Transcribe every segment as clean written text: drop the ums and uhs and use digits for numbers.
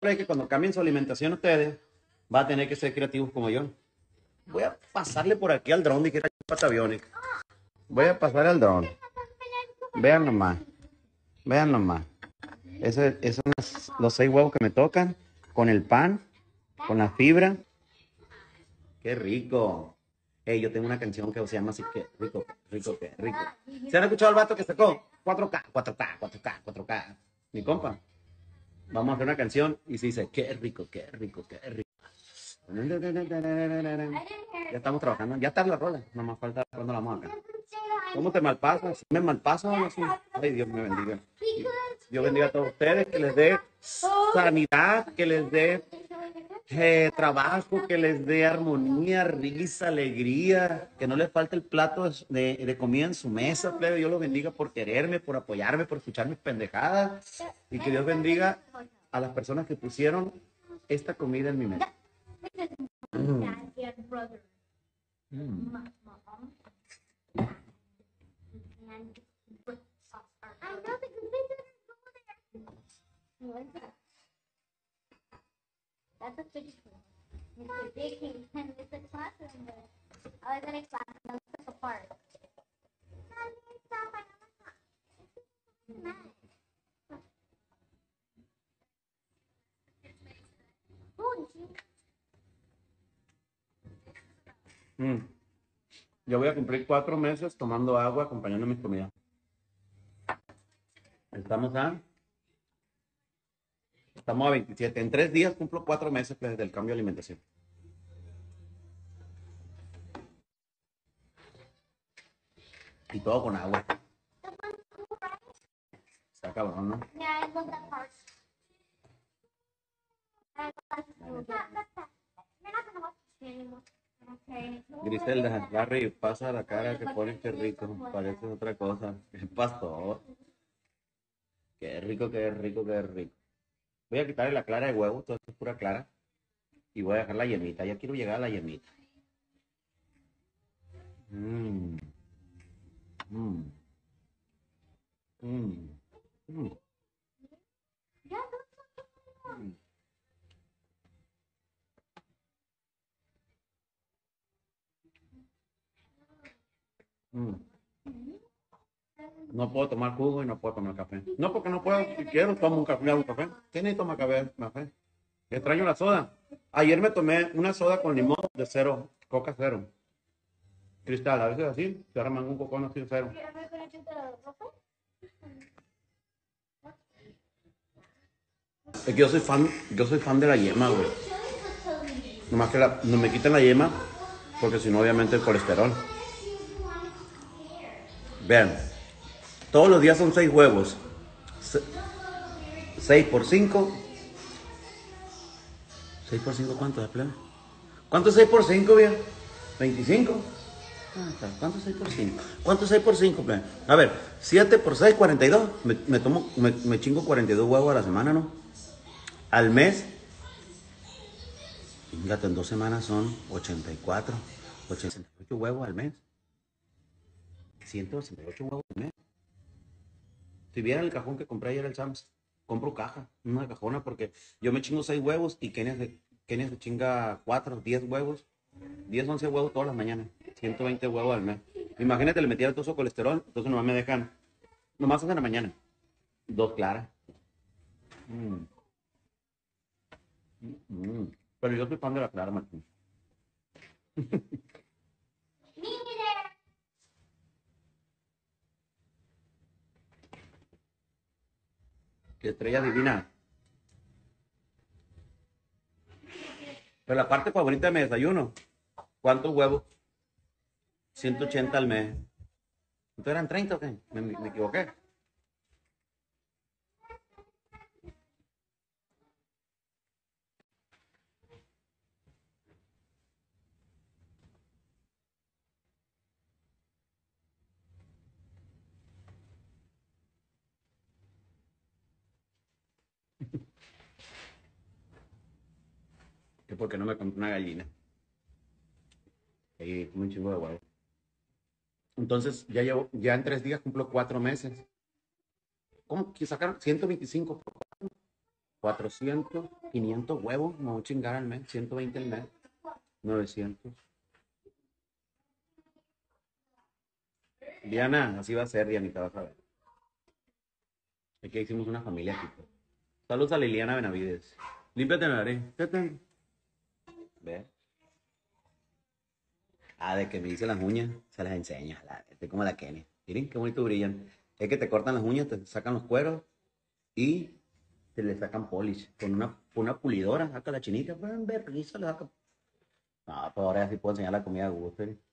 que cuando cambien su alimentación ustedes, va a tener que ser creativos como yo. Voy a pasarle por aquí al dron, dijera Patavionic. Voy a pasar al dron. Vean nomás. Vean nomás. Esos son los 6 huevos que me tocan. Con el pan. Con la fibra. ¡Qué rico! Hey, yo tengo una canción que se llama así que rico, rico, qué rico. ¿Se han escuchado el vato que sacó? 4K, 4K, 4K, 4K. Mi compa. Vamos a hacer una canción y se dice, qué rico, qué rico, qué rico. Ya estamos trabajando, ya está la rola, no más falta cuando la vamos a hacer. ¿Cómo te malpasas? ¿Me malpaso o algo así? Ay, Dios me bendiga. Dios bendiga a todos ustedes, que les dé sanidad, que les dé trabajo, que les dé armonía, risa, alegría, que no les falte el plato de comida en su mesa, plebe. Dios los bendiga por quererme, por apoyarme, por escuchar mis pendejadas, y que Dios bendiga a las personas que pusieron esta comida en mi mesa. Mm. Mm. That's a big one. Mr. Dickey and Mr. Classroom. I was in a class and took apart. Yo voy a cumplir 4 meses tomando agua acompañando mis comidas. Estamos a 27. En 3 días cumplo 4 meses desde el cambio de alimentación. Y todo con agua. Está cabrón, ¿no? Yeah, I love that part. Griselda, Larry, pasa la cara que pones, qué rico. Parece otra cosa. El pastor. Qué rico, qué rico, qué rico. Voy a quitarle la clara de huevo, todo esto es pura clara. Y voy a dejar la yemita. Ya quiero llegar a la yemita. Mmm. Mmm. Mmm. Mmm. Mm. No puedo tomar jugo y no puedo tomar café. No porque no puedo, si quiero tomo un café, hago un café. ¿Quién ni toma café? Extraño la soda. Ayer me tomé una soda con limón de cero, coca cero. Cristal, a veces así, se arman un cocón así de cero. Es que yo soy fan de la yema, güey. Nomás que no me quiten la yema, porque si no, obviamente el colesterol. Vean, todos los días son 6 huevos. 6 por 5. 6 por 5, ¿cuánto es, plebe? ¿Cuánto es 6 por 5, bien? 25. ¿Cuánto es 6 por 5? ¿Cuánto es 6 por 5, plebe? A ver, 7 por 6, 42. Me chingo 42 huevos a la semana, ¿no? Al mes. Fíjate, en 2 semanas son 84. 88 huevos al mes. 168 huevos al mes. Si vieran el cajón que compré ayer el Sams, compro caja, una cajona, porque yo me chingo 6 huevos y Kenia se chinga 4, 10 huevos, 10, 11 huevos todas las mañanas, 120 huevos al mes. Imagínate, le metiera todo su colesterol, entonces nomás me dejan, nomás en la mañana, 2 claras. Pero yo soy fan de la clara, Martín. Qué estrella divina. Pero la parte favorita de mi desayuno, ¿cuántos huevos? 180 al mes. ¿Entonces eran 30 o qué? Me equivoqué. Que porque no me compré una gallina. Y un chingo de huevos. Entonces ya en 3 días cumplo 4 meses. ¿Cómo que sacaron 125 por 4? 400, 500 huevos, me voy a chingar al mes, 120 al mes, 900. Diana, así va a ser, Dianita, vas a ver. Es que hicimos una familia aquí, pues. Saludos a Liliana Benavides. Límpiate la nariz. ¿Ves? Ah, de que me hice las uñas, se las enseño. Estoy como la Kenny. Miren qué bonito brillan. Es que te cortan las uñas, te sacan los cueros y te le sacan polish. Con una pulidora, saca la chinita, pues, ver, risa, le saca. No, pues ahora sí puedo enseñar la comida a gusto. ¿Eh?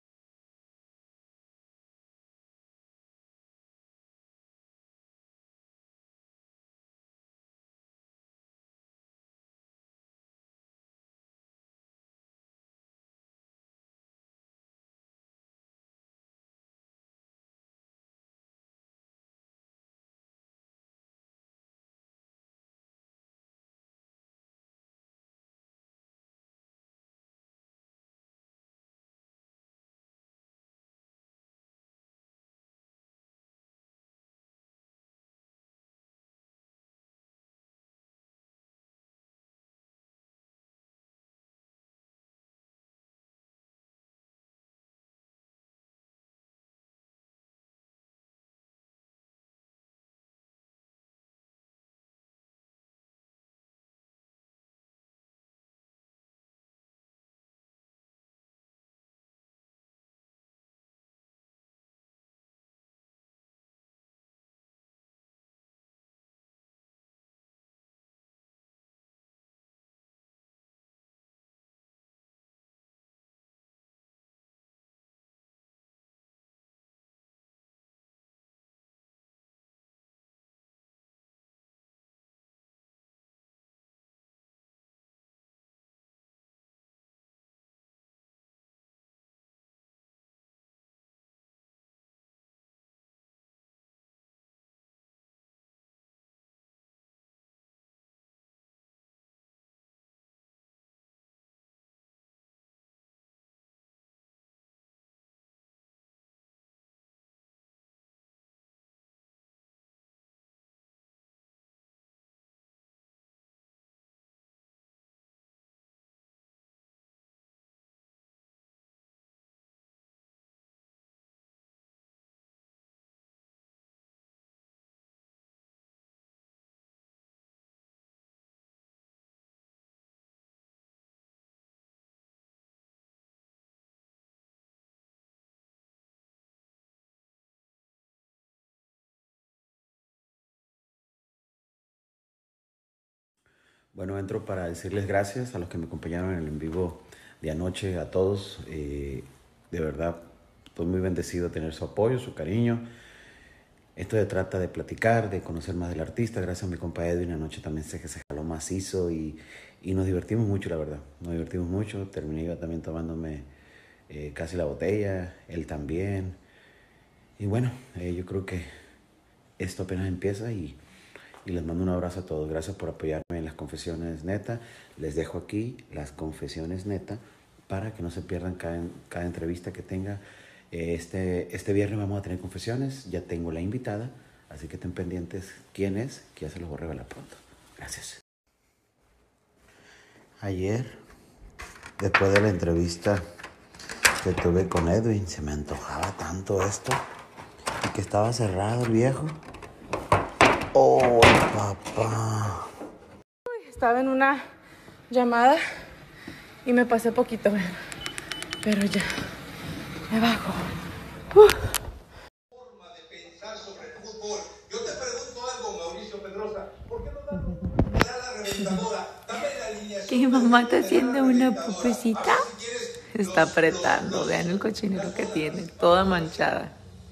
Bueno, entro para decirles gracias a los que me acompañaron en el en vivo de anoche, a todos. De verdad, estoy muy bendecido de tener su apoyo, su cariño. Esto se trata de platicar, de conocer más del artista. Gracias a mi compa Edwin, anoche también sé que se jaló macizo y nos divertimos mucho, la verdad. Nos divertimos mucho. Terminé yo también tomándome casi la botella, él también. Y bueno, yo creo que esto apenas empieza y les mando un abrazo a todos. Gracias por apoyarme en las confesiones neta. Les dejo aquí las confesiones neta para que no se pierdan cada entrevista que tenga. Este viernes vamos a tener confesiones. Ya tengo la invitada, así que estén pendientes quién es, que ya se los voy a revelar pronto. Gracias. Ayer, después de la entrevista que tuve con Edwin, se me antojaba tanto esto y que estaba cerrado el viejo. Oh, papá. Estaba en una llamada y me pasé poquito, pero ya me bajo. Forma de pensar sobre el fútbol. Yo te pregunto algo, Mauricio Pedrosa. ¿Por qué no da la reventadora? Dame la alineación. ¿Qué mamá está haciendo una pupecita? Está apretando, vean el cochinero que tiene, toda manchada.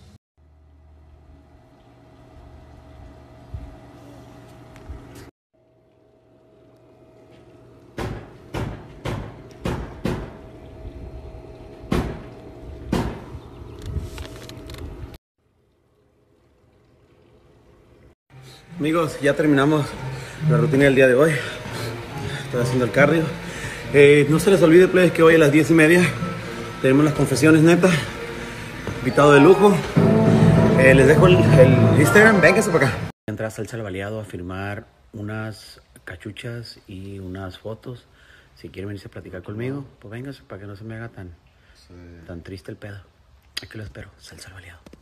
Amigos, ya terminamos la rutina del día de hoy. Estoy haciendo el cardio. No se les olvide, plebes, que hoy a las 10:30 tenemos las confesiones netas. Invitado de lujo. Les dejo el Instagram. Vénganse por acá. Entrar a Salsa al Baleado a firmar unas cachuchas y unas fotos. Si quieren venirse a platicar conmigo, pues vénganse para que no se me haga tan triste el pedo. Aquí lo espero. Salsa al baleado.